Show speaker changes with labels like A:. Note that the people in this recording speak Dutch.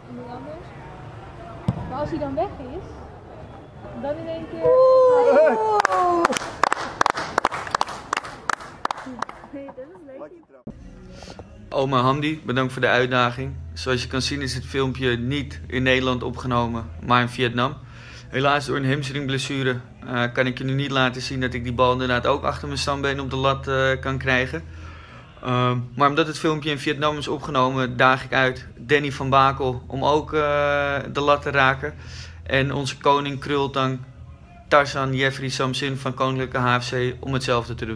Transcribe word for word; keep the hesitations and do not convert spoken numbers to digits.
A: iemand anders. Maar als hij dan weg is, dan in één keer...
B: Oeh.
A: Nee, dat is leuk.
C: Oma Hamdi, bedankt voor de uitdaging. Zoals je kan zien is het filmpje niet in Nederland opgenomen, maar in Vietnam. Helaas door een hamstringblessure uh, kan ik je nu niet laten zien dat ik die bal inderdaad ook achter mijn stambeen op de lat uh, kan krijgen. Uh, maar omdat het filmpje in Vietnam is opgenomen, daag ik uit Danny van Bakel om ook uh, de lat te raken. En onze koning Krultang, Tarzan Jeffrey Samsin van Koninklijke H F C om hetzelfde te doen.